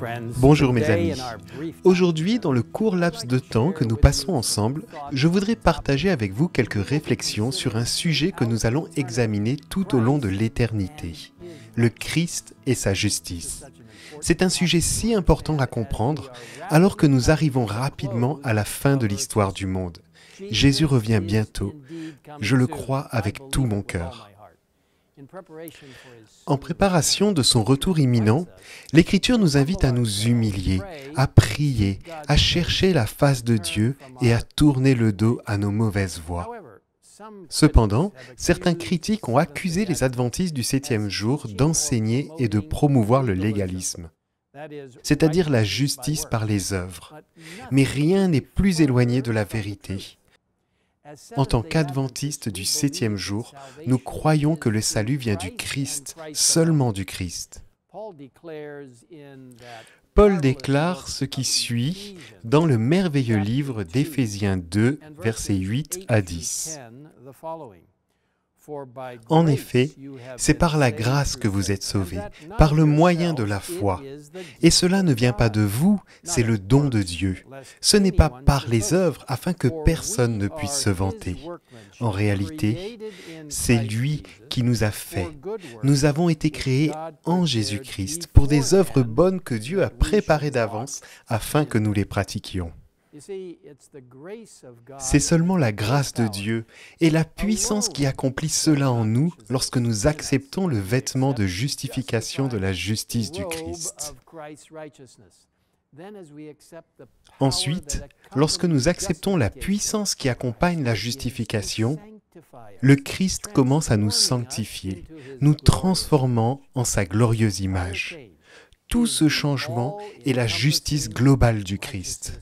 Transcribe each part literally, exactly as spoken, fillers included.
Bonjour mes amis. Aujourd'hui, dans le court laps de temps que nous passons ensemble, je voudrais partager avec vous quelques réflexions sur un sujet que nous allons examiner tout au long de l'éternité, le Christ et sa justice. C'est un sujet si important à comprendre alors que nous arrivons rapidement à la fin de l'histoire du monde. Jésus revient bientôt, je le crois avec tout mon cœur. En préparation de son retour imminent, l'Écriture nous invite à nous humilier, à prier, à chercher la face de Dieu et à tourner le dos à nos mauvaises voies. Cependant, certains critiques ont accusé les adventistes du septième jour d'enseigner et de promouvoir le légalisme, c'est-à-dire la justice par les œuvres. Mais rien n'est plus éloigné de la vérité. En tant qu'adventistes du septième jour, nous croyons que le salut vient du Christ, seulement du Christ. Paul déclare ce qui suit dans le merveilleux livre d'Éphésiens deux, versets huit à dix. En effet, c'est par la grâce que vous êtes sauvés, par le moyen de la foi. Et cela ne vient pas de vous, c'est le don de Dieu. Ce n'est pas par les œuvres afin que personne ne puisse se vanter. En réalité, c'est lui qui nous a fait. Nous avons été créés en Jésus-Christ pour des œuvres bonnes que Dieu a préparées d'avance afin que nous les pratiquions. C'est seulement la grâce de Dieu et la puissance qui accomplit cela en nous lorsque nous acceptons le vêtement de justification de la justice du Christ. Ensuite, lorsque nous acceptons la puissance qui accompagne la justification, le Christ commence à nous sanctifier, nous transformant en sa glorieuse image. Tout ce changement est la justice globale du Christ.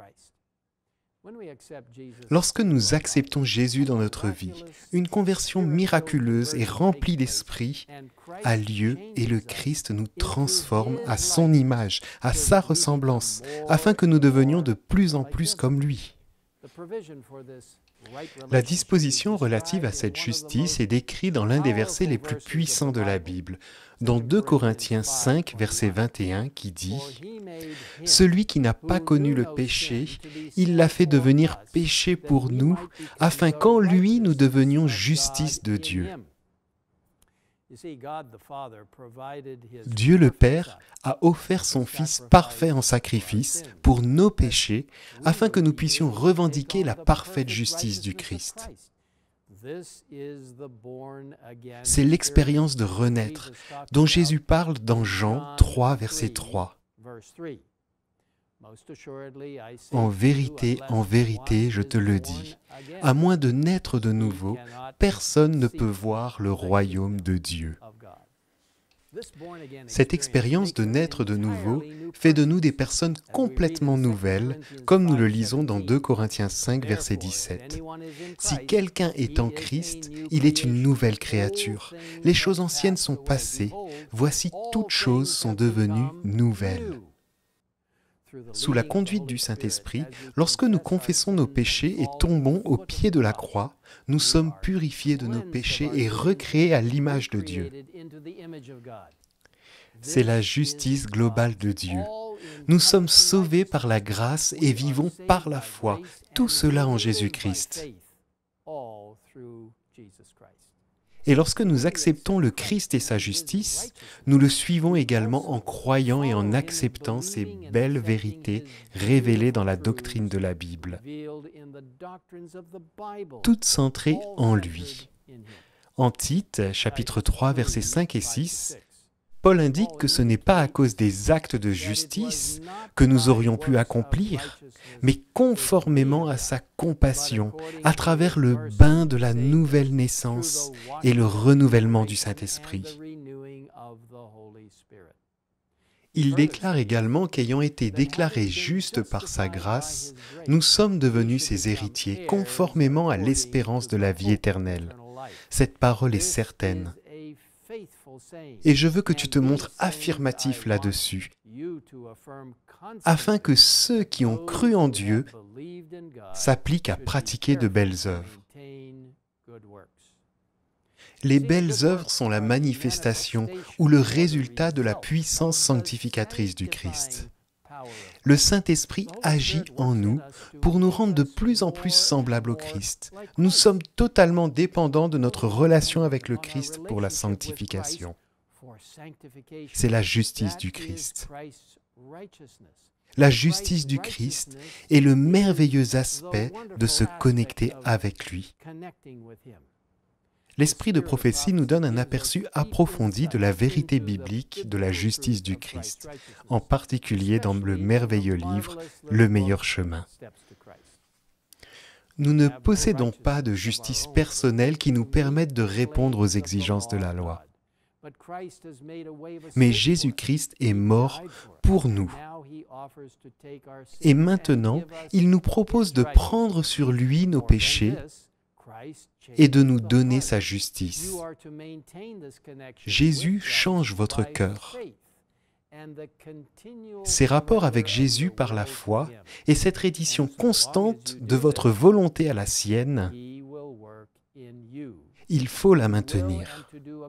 Lorsque nous acceptons Jésus dans notre vie, une conversion miraculeuse et remplie d'esprit a lieu et le Christ nous transforme à son image, à sa ressemblance, afin que nous devenions de plus en plus comme lui. La disposition relative à cette justice est décrite dans l'un des versets les plus puissants de la Bible, dans deux Corinthiens cinq, verset vingt et un, qui dit « Celui qui n'a pas connu le péché, il l'a fait devenir péché pour nous, afin qu'en lui nous devenions justice de Dieu. » Dieu le Père a offert son Fils parfait en sacrifice pour nos péchés, afin que nous puissions revendiquer la parfaite justice du Christ. C'est l'expérience de renaître, dont Jésus parle dans Jean trois, verset trois. En vérité, en vérité, je te le dis, à moins de naître de nouveau, personne ne peut voir le royaume de Dieu. Cette expérience de naître de nouveau fait de nous des personnes complètement nouvelles, comme nous le lisons dans deux Corinthiens cinq, verset dix-sept. Si quelqu'un est en Christ, il est une nouvelle créature. Les choses anciennes sont passées, voici toutes choses sont devenues nouvelles. Sous la conduite du Saint-Esprit, lorsque nous confessons nos péchés et tombons au pied de la croix, nous sommes purifiés de nos péchés et recréés à l'image de Dieu. C'est la justice globale de Dieu. Nous sommes sauvés par la grâce et vivons par la foi, tout cela en Jésus-Christ. Et lorsque nous acceptons le Christ et sa justice, nous le suivons également en croyant et en acceptant ces belles vérités révélées dans la doctrine de la Bible, toutes centrées en lui. En Tite, chapitre trois, versets cinq et six, Paul indique que ce n'est pas à cause des actes de justice que nous aurions pu accomplir, mais conformément à sa compassion, à travers le bain de la nouvelle naissance et le renouvellement du Saint-Esprit. Il déclare également qu'ayant été déclarés justes par sa grâce, nous sommes devenus ses héritiers, conformément à l'espérance de la vie éternelle. Cette parole est certaine. Et je veux que tu te montres affirmatif là-dessus, afin que ceux qui ont cru en Dieu s'appliquent à pratiquer de belles œuvres. Les belles œuvres sont la manifestation ou le résultat de la puissance sanctificatrice du Christ. Le Saint-Esprit agit en nous pour nous rendre de plus en plus semblables au Christ. Nous sommes totalement dépendants de notre relation avec le Christ pour la sanctification. C'est la justice du Christ. La justice du Christ est le merveilleux aspect de se connecter avec lui. L'esprit de prophétie nous donne un aperçu approfondi de la vérité biblique de la justice du Christ, en particulier dans le merveilleux livre « Le meilleur chemin ». Nous ne possédons pas de justice personnelle qui nous permette de répondre aux exigences de la loi. Mais Jésus-Christ est mort pour nous. Et maintenant, il nous propose de prendre sur lui nos péchés et de nous donner sa justice. Jésus change votre cœur. Ces rapports avec Jésus par la foi et cette reddition constante de votre volonté à la sienne, il faut la maintenir.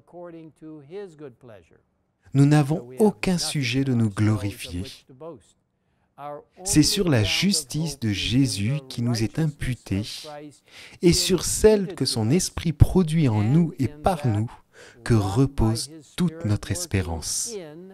Nous n'avons aucun sujet de nous glorifier. C'est sur la justice de Jésus qui nous est imputée et sur celle que son Esprit produit en nous et par nous que repose toute notre espérance.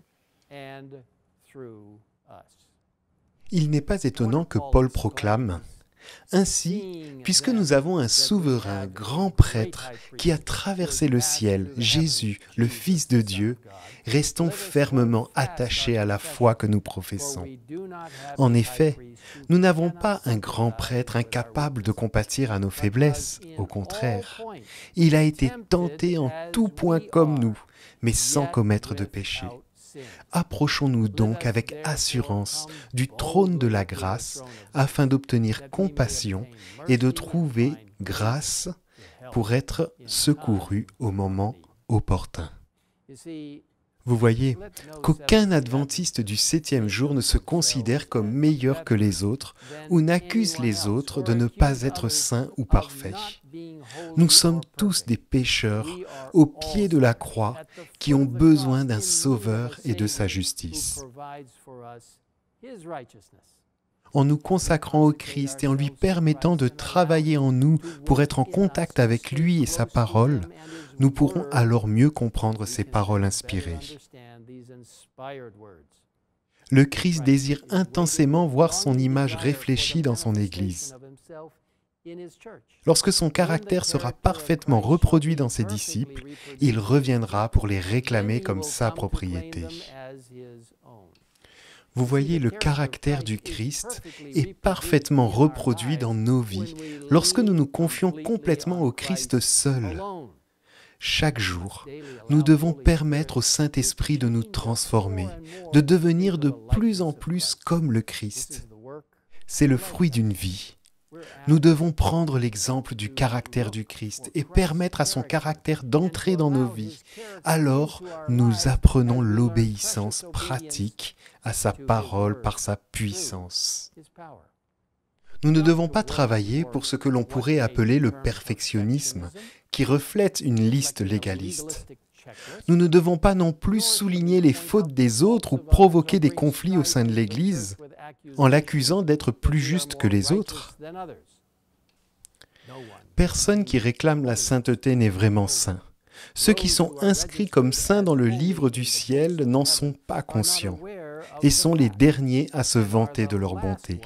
Il n'est pas étonnant que Paul proclame « Ainsi, puisque nous avons un souverain grand prêtre qui a traversé le ciel, Jésus, le Fils de Dieu, restons fermement attachés à la foi que nous professons. En effet, nous n'avons pas un grand prêtre incapable de compatir à nos faiblesses, au contraire. Il a été tenté en tout point comme nous, mais sans commettre de péché. Approchons-nous donc avec assurance du trône de la grâce afin d'obtenir compassion et de trouver grâce pour être secourus au moment opportun. » Vous voyez qu'aucun adventiste du septième jour ne se considère comme meilleur que les autres ou n'accuse les autres de ne pas être saints ou parfaits. Nous sommes tous des pécheurs au pied de la croix qui ont besoin d'un sauveur et de sa justice. En nous consacrant au Christ et en lui permettant de travailler en nous pour être en contact avec lui et sa parole, nous pourrons alors mieux comprendre ses paroles inspirées. Le Christ désire intensément voir son image réfléchie dans son Église. Lorsque son caractère sera parfaitement reproduit dans ses disciples, il reviendra pour les réclamer comme sa propriété. Vous voyez, le caractère du Christ est parfaitement reproduit dans nos vies lorsque nous nous confions complètement au Christ seul. Chaque jour, nous devons permettre au Saint-Esprit de nous transformer, de devenir de plus en plus comme le Christ. C'est le fruit d'une vie. Nous devons prendre l'exemple du caractère du Christ et permettre à son caractère d'entrer dans nos vies. Alors, nous apprenons l'obéissance pratique à sa parole par sa puissance. Nous ne devons pas travailler pour ce que l'on pourrait appeler le perfectionnisme, qui reflète une liste légaliste. Nous ne devons pas non plus souligner les fautes des autres ou provoquer des conflits au sein de l'Église en l'accusant d'être plus juste que les autres. Personne qui réclame la sainteté n'est vraiment saint. Ceux qui sont inscrits comme saints dans le livre du ciel n'en sont pas conscients et sont les derniers à se vanter de leur bonté.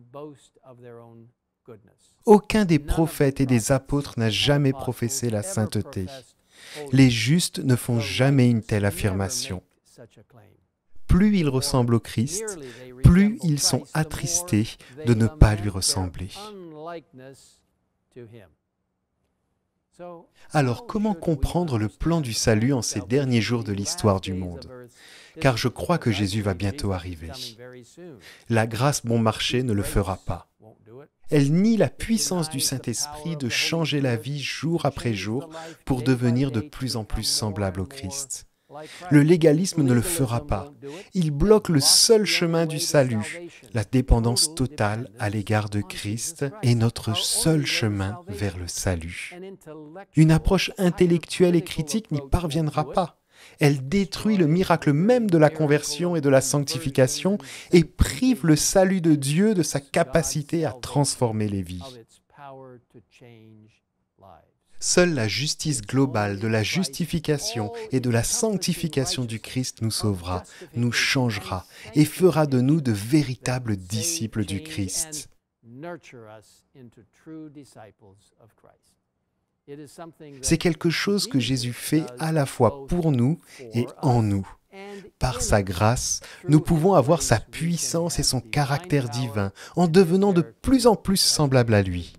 Aucun des prophètes et des apôtres n'a jamais professé la sainteté. Les justes ne font jamais une telle affirmation. Plus ils ressemblent au Christ, plus ils sont attristés de ne pas lui ressembler. Alors, comment comprendre le plan du salut en ces derniers jours de l'histoire du monde? Car je crois que Jésus va bientôt arriver. La grâce bon marché ne le fera pas. Elle nie la puissance du Saint-Esprit de changer la vie jour après jour pour devenir de plus en plus semblable au Christ. Le légalisme ne le fera pas. Il bloque le seul chemin du salut. La dépendance totale à l'égard de Christ est notre seul chemin vers le salut. Une approche intellectuelle et critique n'y parviendra pas. Elle détruit le miracle même de la conversion et de la sanctification et prive le salut de Dieu de sa capacité à transformer les vies. Seule la justice globale de la justification et de la sanctification du Christ nous sauvera, nous changera et fera de nous de véritables disciples du Christ. C'est quelque chose que Jésus fait à la fois pour nous et en nous. Par sa grâce, nous pouvons avoir sa puissance et son caractère divin en devenant de plus en plus semblables à lui.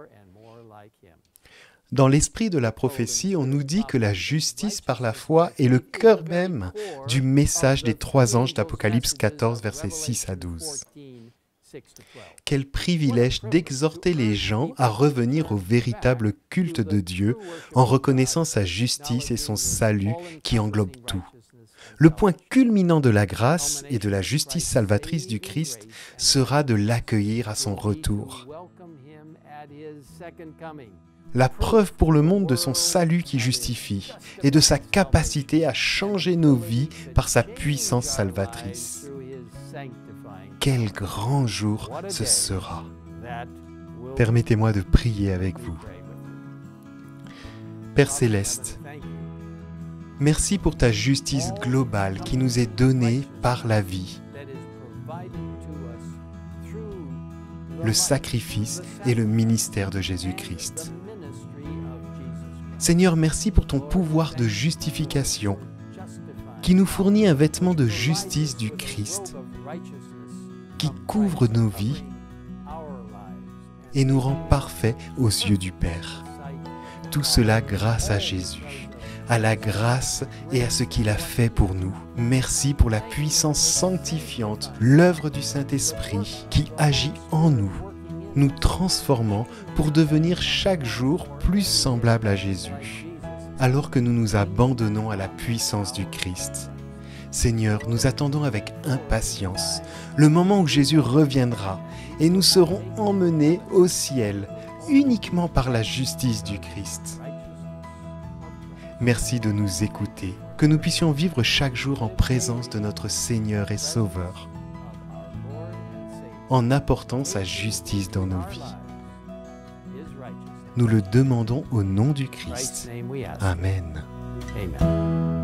Dans l'esprit de la prophétie, on nous dit que la justice par la foi est le cœur même du message des trois anges d'Apocalypse quatorze, versets six à douze. Quel privilège d'exhorter les gens à revenir au véritable culte de Dieu en reconnaissant sa justice et son salut qui englobe tout. Le point culminant de la grâce et de la justice salvatrice du Christ sera de l'accueillir à son retour. La preuve pour le monde de son salut qui justifie et de sa capacité à changer nos vies par sa puissance salvatrice. Quel grand jour ce sera! Permettez-moi de prier avec vous. Père Céleste, merci pour ta justice globale qui nous est donnée par la vie, le sacrifice et le ministère de Jésus-Christ. Seigneur, merci pour ton pouvoir de justification qui nous fournit un vêtement de justice du Christ qui couvre nos vies et nous rend parfaits aux yeux du Père. Tout cela grâce à Jésus, à la grâce et à ce qu'il a fait pour nous. Merci pour la puissance sanctifiante, l'œuvre du Saint-Esprit qui agit en nous, nous transformant pour devenir chaque jour plus semblables à Jésus, alors que nous nous abandonnons à la puissance du Christ. Seigneur, nous attendons avec impatience le moment où Jésus reviendra et nous serons emmenés au ciel uniquement par la justice du Christ. Merci de nous écouter, que nous puissions vivre chaque jour en présence de notre Seigneur et Sauveur, en apportant sa justice dans nos vies. Nous le demandons au nom du Christ. Amen. Amen.